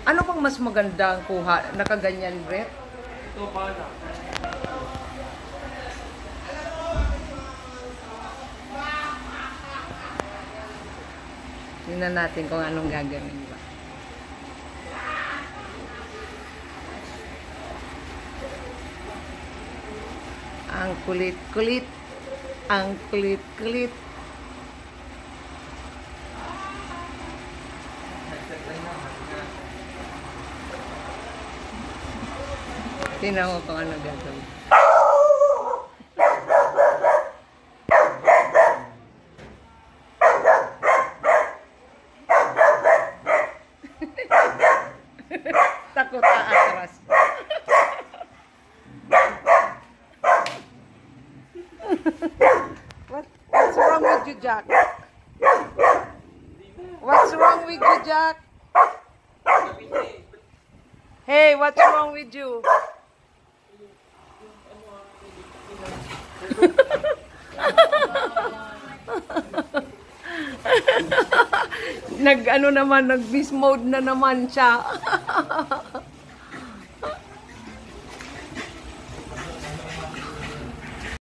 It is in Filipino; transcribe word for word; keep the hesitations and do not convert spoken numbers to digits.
Ano bang mas magandang kuha? Nakaganyan, Brett? Ito ba na? Tingnan natin kung anong gagawin ba. Ang kulit-kulit. Ang kulit-kulit. Tingnan mo kung ano gagawin. Takot aatras. What? What's wrong with you, Jack? What's wrong with you, Jack? Hey, what's wrong with you? Nag ano naman, nag beast mode na naman siya.